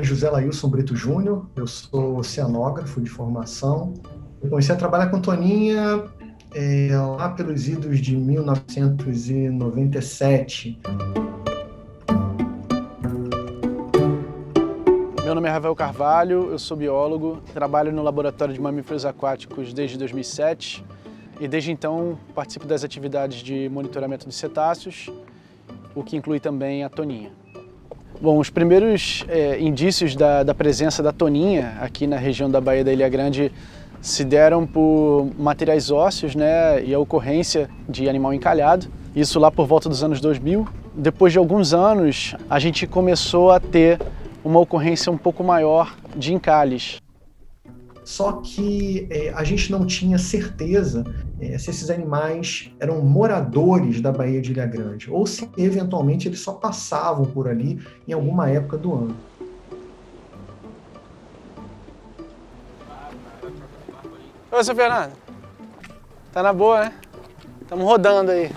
José Lailson Brito Júnior, eu sou oceanógrafo de formação. Eu comecei a trabalhar com toninha lá pelos idos de 1997. Meu nome é Rafael Carvalho, eu sou biólogo, trabalho no Laboratório de Mamíferos Aquáticos desde 2007 e desde então participo das atividades de monitoramento de cetáceos, o que inclui também a toninha. Bom, os primeiros indícios da presença da toninha aqui na região da Baía da Ilha Grande se deram por materiais ósseos, né, e a ocorrência de animal encalhado, isso lá por volta dos anos 2000. Depois de alguns anos, a gente começou a ter uma ocorrência um pouco maior de encalhes. Só que a gente não tinha certeza se esses animais eram moradores da Baía de Ilha Grande ou se eventualmente eles só passavam por ali em alguma época do ano. Oi, seu Fernando. Tá na boa, né? Estamos rodando aí.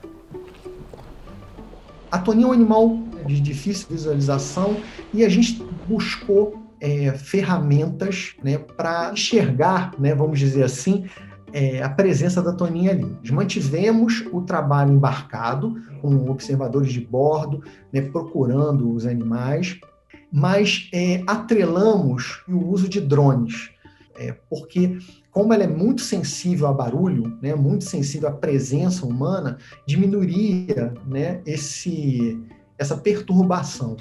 A toninha é um animal de difícil visualização e a gente buscou ferramentas, né, para enxergar, né, vamos dizer assim, a presença da toninha ali. Nós mantivemos o trabalho embarcado, com observadores de bordo, né, procurando os animais, mas atrelamos o uso de drones, porque como ela é muito sensível a barulho, né, muito sensível à presença humana, diminuiria, né, essa perturbação.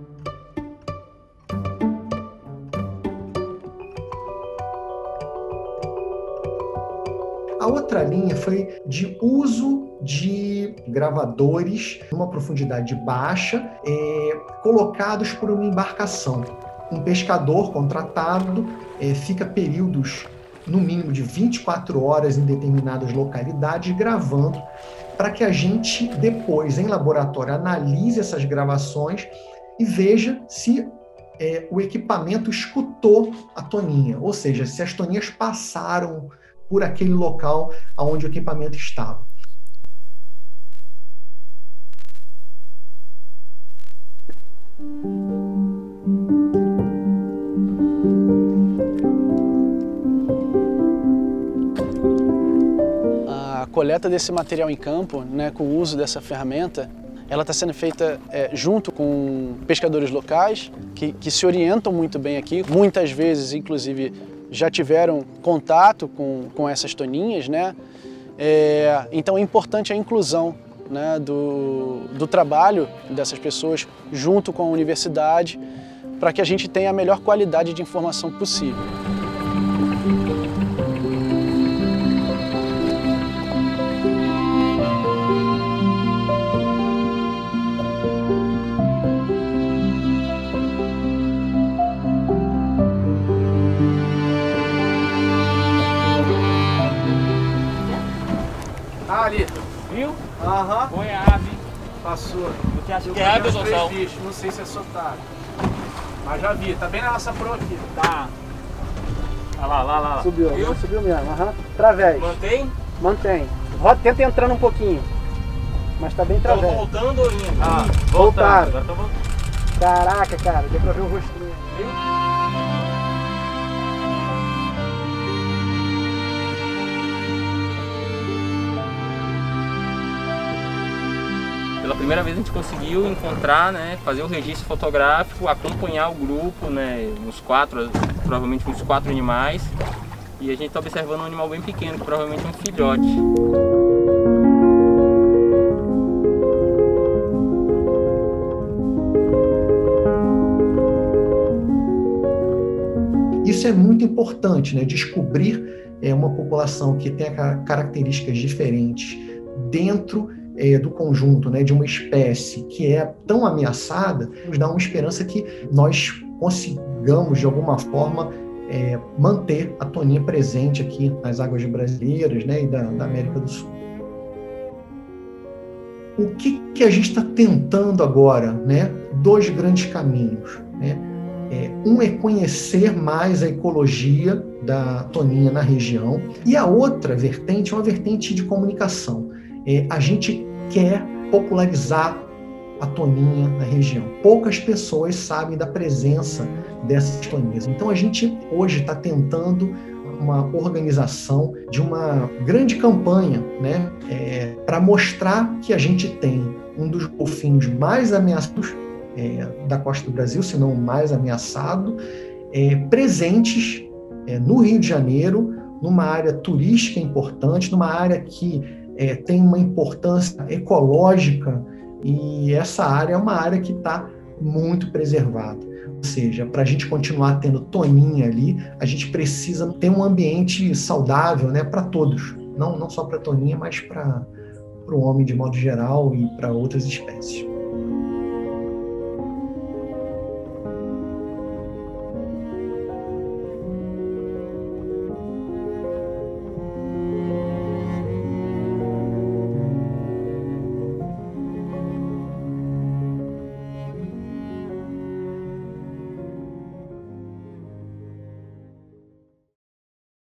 A outra linha foi de uso de gravadores numa profundidade baixa, colocados por uma embarcação. Um pescador contratado fica períodos, no mínimo de 24 horas em determinadas localidades, gravando, para que a gente depois, em laboratório, analise essas gravações e veja se o equipamento escutou a toninha, ou seja, se as toninhas passaram por aquele local onde o equipamento estava. A coleta desse material em campo, né, com o uso dessa ferramenta, ela está sendo feita junto com pescadores locais que se orientam muito bem aqui, muitas vezes, inclusive, já tiveram contato com essas toninhas, né? Então é importante a inclusão, né, do trabalho dessas pessoas junto com a universidade para que a gente tenha a melhor qualidade de informação possível. Ali, viu? Aham. Goiaba. Passou. Você acha que é ave ou dorsal? Não sei se é sotaque. Mas já vi, tá bem na nossa proa aqui. Tá. Olha lá. Subiu, viu? Subiu mesmo. Aham. Través. Mantém? Mantém. Tenta entrando um pouquinho. Mas tá bem través. Estão voltando ou indo? Voltaram. Agora estão voltando. Caraca, cara, deu pra ver o rostinho. Viu? Pela primeira vez a gente conseguiu encontrar, né, fazer o registro fotográfico, acompanhar o grupo, né, provavelmente uns 4 animais. E a gente está observando um animal bem pequeno, que provavelmente é um filhote. Isso é muito importante, né, descobrir uma população que tem características diferentes dentro do conjunto, né, de uma espécie que é tão ameaçada, nos dá uma esperança que nós consigamos, de alguma forma, manter a toninha presente aqui nas águas brasileiras, né, e da América do Sul. O que a gente está tentando agora, né? 2 grandes caminhos, né? Um é conhecer mais a ecologia da toninha na região, e a outra vertente é uma vertente de comunicação. A gente quer popularizar a toninha na região. Poucas pessoas sabem da presença dessas toninhas. Então a gente hoje está tentando uma organização de uma grande campanha, né, para mostrar que a gente tem um dos golfinhos mais ameaçados da costa do Brasil, se não o mais ameaçado, presentes no Rio de Janeiro, numa área turística importante, numa área que tem uma importância ecológica, e essa área é uma área que está muito preservada. Ou seja, para a gente continuar tendo toninha ali, a gente precisa ter um ambiente saudável, né, para todos, não só para a toninha, mas para o homem de modo geral e para outras espécies.